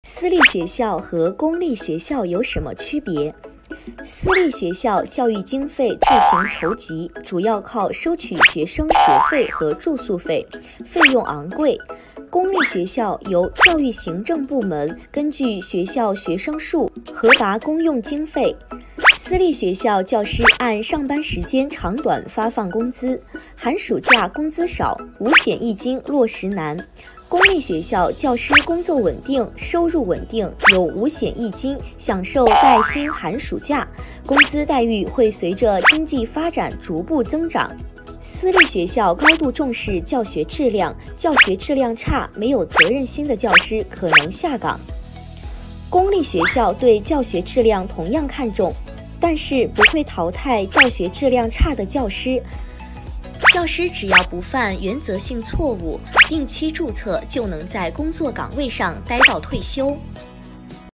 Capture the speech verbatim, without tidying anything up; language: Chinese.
私立学校和公立学校有什么区别？私立学校教育经费自行筹集，主要靠收取学生学费和住宿费，费用昂贵。公立学校由教育行政部门根据学校学生数核拔公用经费。私立学校教师按上班时间长短发放工资，寒暑假工资少，五险一金落实难。公立学校教师工作稳定，收入稳定，有五险一金，享受带薪寒暑假，工资待遇会随着经济发展逐步增长。私立学校高度重视教学质量，教学质量差、没有责任心的教师可能下岗。公立学校对教学质量同样看重，但是不会淘汰教学质量差的教师。教师只要不犯原则性错误，定期注册就能在工作岗位上待到退休。